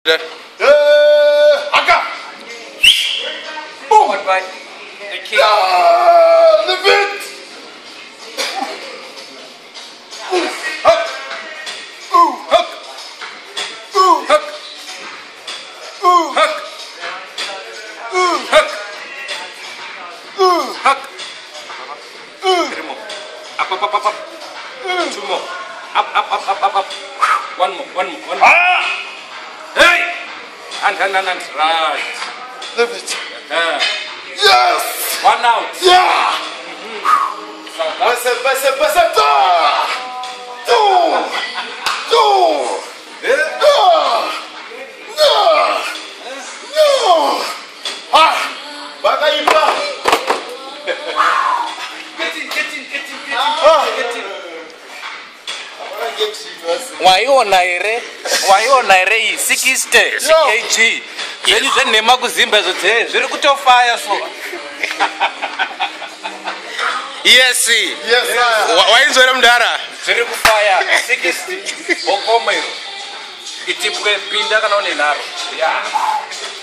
Haka! Boom! What, right? The king. Live it! Huck! Hook! Hook! Hook! Hook! Hook! Three more. Up, up, up, up, up. Two more. Up, up, up, up, up, up. One more, one more, one more. Ah! Hey! And. Right. Live it! Uh, Yes! One out. Yeah! So that's Bicep! No! Ah! Bakaipa! Get in. Waiona here iyi 60 kg zvenyu zvenhema kuzimba izvo zviri kutofaya so Yes, sir. wainzwera mudhara zviri kufaya 60 bokoma iro itipwe pinda kana une nharo